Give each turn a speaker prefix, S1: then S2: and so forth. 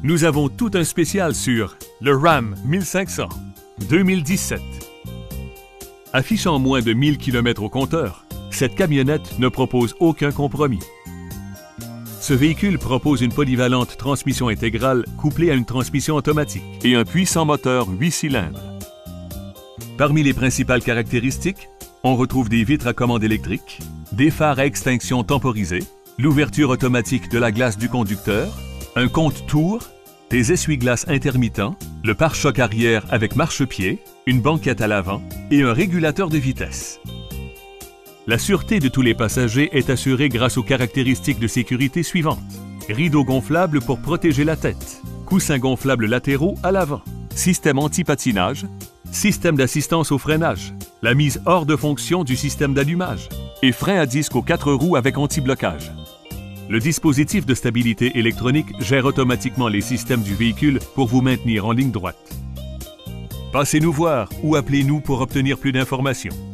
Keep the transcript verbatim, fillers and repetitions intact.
S1: Nous avons tout un spécial sur le Ram mille cinq cents deux mille dix-sept. Affichant moins de mille kilomètres au compteur, cette camionnette ne propose aucun compromis. Ce véhicule propose une polyvalente transmission intégrale couplée à une transmission automatique et un puissant moteur huit cylindres. Parmi les principales caractéristiques, on retrouve des vitres à commande électrique, des phares à extinction temporisés, l'ouverture automatique de la glace du conducteur, un compte-tours, des essuie-glaces intermittents, le pare-choc arrière avec marchepied, une banquette à l'avant et un régulateur de vitesse. La sûreté de tous les passagers est assurée grâce aux caractéristiques de sécurité suivantes. Rideaux gonflables pour protéger la tête, coussins gonflables latéraux à l'avant, système anti-patinage, système d'assistance au freinage, la mise hors de fonction du système d'allumage et frein à disque aux quatre roues avec anti-blocage. Le dispositif de stabilité électronique gère automatiquement les systèmes du véhicule pour vous maintenir en ligne droite. Passez nous voir ou appelez-nous pour obtenir plus d'informations.